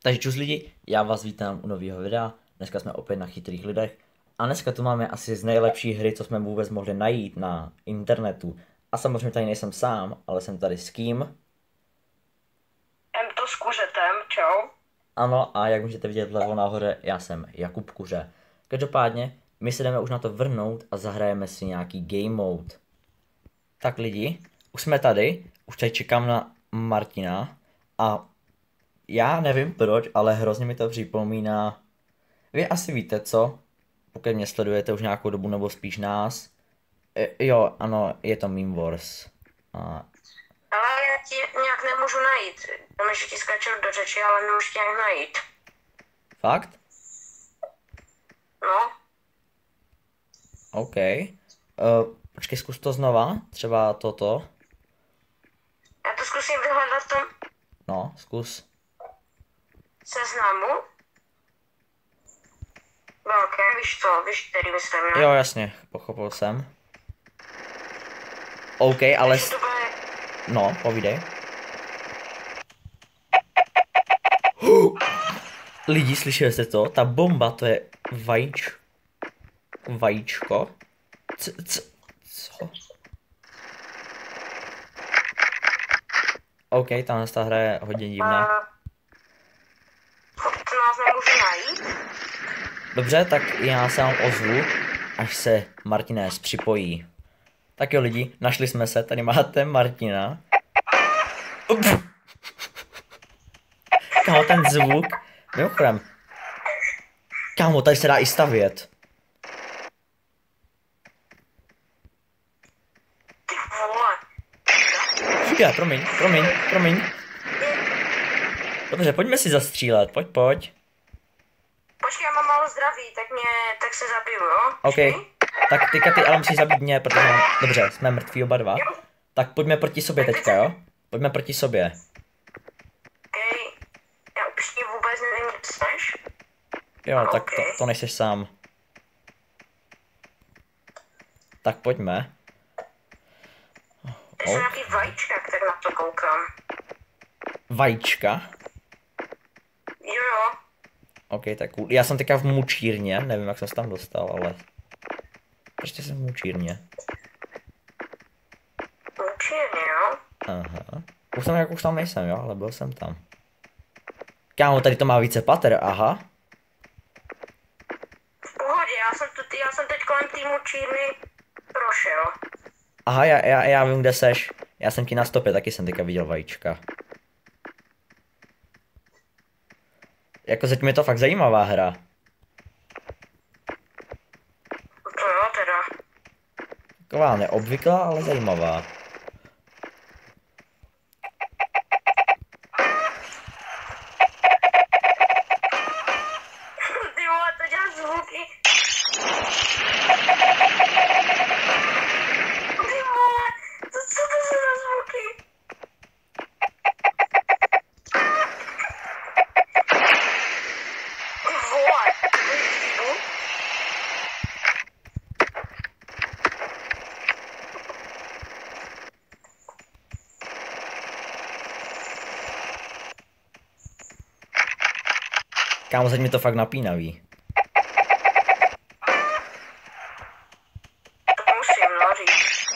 Takže čus lidi, já vás vítám u nového videa. Dneska jsme opět na chytrých lidech. A dneska tu máme asi z nejlepší hry, co jsme vůbec mohli najít na internetu. A samozřejmě tady nejsem sám, ale jsem tady s kým? To s kuřetem, čau. Ano, a jak můžete vidět vlevo nahoře, já jsem Jakub Kuře. Každopádně, my se jdeme už na to vrhnout a zahrajeme si nějaký game mode. Tak lidi, už jsme tady, už tady čekám na Martina a já nevím proč, ale hrozně mi to připomíná. Vy asi víte co, pokud mě sledujete už nějakou dobu nebo spíš nás. Jo, ano, je to Meme Wars. Ale já ti nějak nemůžu najít. Tam že ti skáčel do řeči, ale nemůžu tě nějak najít. Fakt? No, OK. Počkej, zkus to znova, třeba toto. já to zkusím vyhledat v tom No, zkus. seznamu. Velké, víš co, víš, který myslím, ne? Jo, jasně, pochopil jsem. OK, ale... Takže to bude... No, povídej. Lidi, slyšeli jste to? Ta bomba, to je vajíčko. Co? OK, tahle ta hra je hodně divná. To nás nemůžu najít. Dobře, tak já se vám ozvu, až se Martinez připojí. Tak jo lidi, našli jsme se, tady máte Martina. Kámo, ten zvuk. Mimochodem. Kámo, tady se dá i stavět. Ty vole. Fuja, promiň. Dobře, pojďme si zastřílet, pojď. Počkej, já mám málo zdraví, tak se zabiju, jo? OK, tak teďka ty ale musíš zabít mě, protože dobře, jsme mrtví oba dva. Tak pojďme proti sobě teďka, jo? Pojďme proti sobě. Okay. Já upřímně vůbec nevím, kde jsi. Jo, tak to nejseš sám. Tak pojďme. To jsou nějaký vajíčka, které na to koukám. Vajíčka? Jo. OK, tak cool. Já jsem teďka v mučírně, nevím jak jsem se tam dostal, ale... Prostě jsem v mučírně. Určitě, jo. Aha. Už tam nejsem, jo, ale byl jsem tam. Kámo, tady to má více pater, aha. V pohodě, já jsem teď kolem týmu Číny prošel. Aha, já vím, kde seš. Já jsem ti na stopě, taky jsem teďka viděl vajíčka. Jako zatím je to fakt zajímavá hra. To jo, teda. Taková neobvyklá, ale zajímavá. Ty vole, to dělá zvuky. Ty vole, co to jsou za zvuky? Ty vole, vyjdu. Kámo, zatím je to fakt napínavý. To musím, no, říct.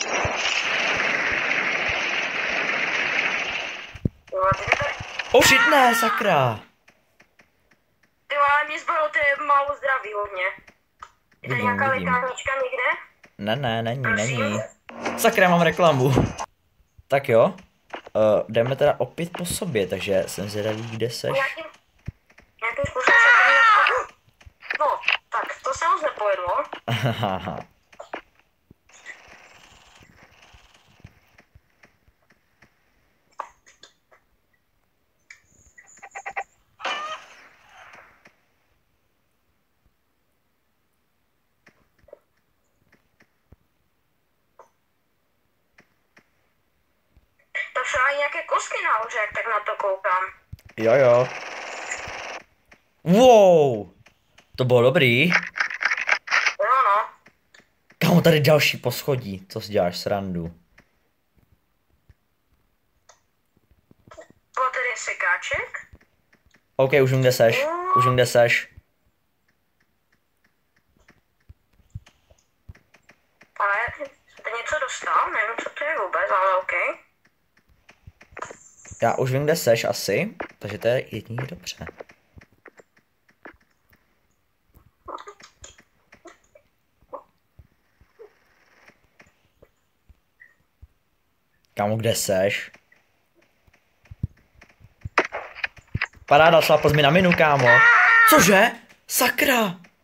Jo, ty tady... Oh shit, ne, sakra. Ty vole, mě zbylo ty málo zdraví hodně. Je tady nějaká Vidím. lékárnička někde? Ne, není. Prosím? Sakra, mám reklamu. Tak jo. Jdeme teda opět po sobě, takže jsem zvědavý, kde seš. Nějakým způsobem se to... No, tak to se moc nepovedlo. Haha. To jsou i nějaké kostky nahoře, jak tak na to koukám. Jo. Wow. To bylo dobrý. Jo, no. Kámo, tady další poschodí. Co si děláš, srandu? Bylo tady sekáček? OK, už vím, kde seš. Už vím, kde seš. Ale jsem tady něco dostal, nevím, co to je vůbec, ale OK. Já už vím, kde seš asi, takže to je jediný dobře. Kámo, kde seš? Paráda, šlapl jsi mi na minu, kámo. Cože? Sakra!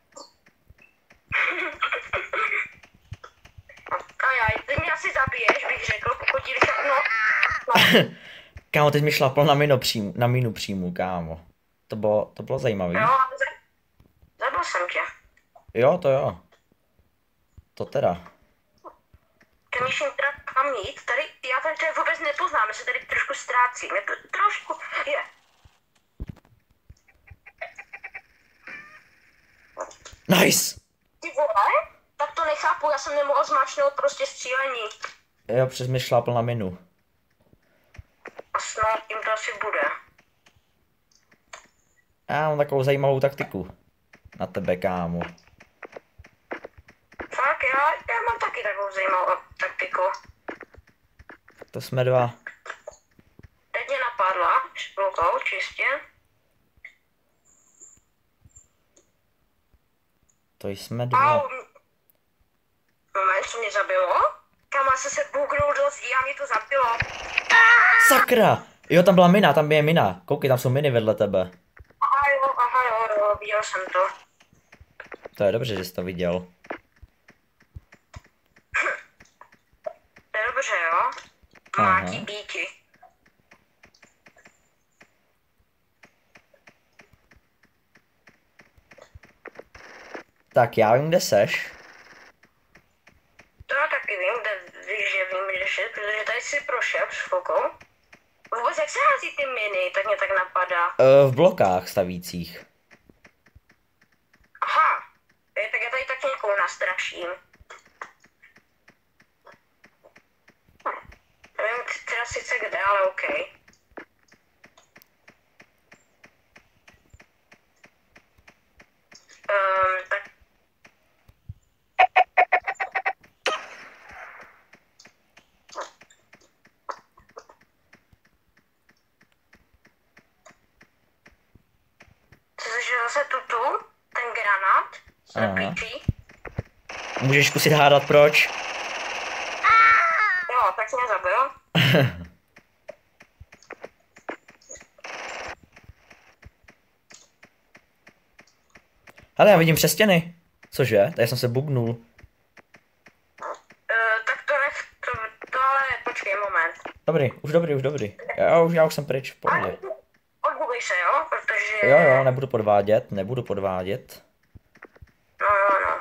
A ty mě asi zabiješ, bych řekl, pokud jdeš no. Kámo, teď mi šlapl na minu přímo, kámo. To bylo zajímavé. Jo, ale zabil jsem tě. Jo, to jo. To teda. Přemýšlím teda kam jít, tady, já tady vůbec nepoznám, já se tady trošku ztrácím, je to trošku, je. Nice! Ty vole, tak to nechápu, já jsem nemohl zmáčknout prostě střílení. Jo, přes mi šlápl na minu. A snad tím to asi bude. Já mám takovou zajímavou taktiku. Na tebe, kámo. Fakt, já mám taky takovou zajímavou taktiku. To jsme dva. Teď mě napadla, chvilkou, čistě. To jsme dva. Au, moment, co mě zabilo? Kam jsem se bugnul do zdí a mě to zabilo. Sakra! Jo, tam byla mina, tam je mina. Koukej, tam jsou miny vedle tebe. Aha jo, viděl jsem to. To je dobře, že jsi to viděl. To je dobře, jo? Mátí býti. Tak já vím, kde seš. To já taky vím, kde jsi, protože tady si prošel před chvilkou. Vůbec jak se hází ty miny, tak mě tak napadá. V blokách stavících. Aha, tak já tady tak někoho nastraším. Nevím teda sice kde, ale OK. Tak. Cože zase tutu, ten granát, zapíčí. Můžeš zkusit hádat proč? Jo, tak mě zabil. Hele, já vidím přes stěny. Cože? Tady jsem se bugnul. Tak to ale počkej moment. Dobrý, už dobrý. Já už jsem pryč, v pohodě. Odbuguj se, jo, protože... Jo, nebudu podvádět. No.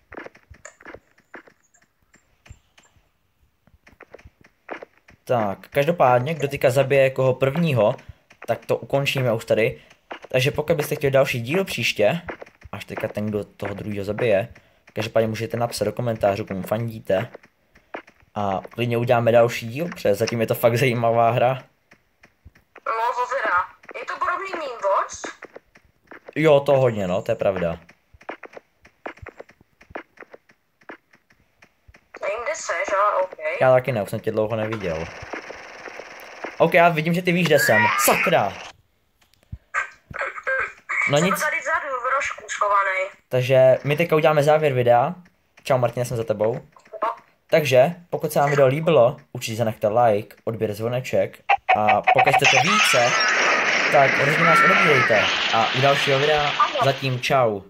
Tak, každopádně, kdo teďka zabije koho prvního, tak to ukončíme už tady. Takže pokud byste chtěli další díl příště, až teďka ten, kdo toho druhého zabije, každopádně můžete napsat do komentářů, komu fandíte. A klidně uděláme další díl, protože zatím je to fakt zajímavá hra. No, to teda. Je to podobný Mean Bots? Jo, to hodně, no, to je pravda. Nevím, kde seš, ale OK. Já taky ne, už jsem tě dlouho neviděl. OK, já vidím, že ty víš, kde jsem. Sakra! No Jsem nic, tady vzadu v rožku schovaný. takže my teďka uděláme závěr videa. Čau Martina, jsem za tebou. Takže, pokud se vám video líbilo, určitě zanechte like, odběr zvoneček a pokud chcete více, tak rozhodně nás odebírejte. A u dalšího videa zatím čau.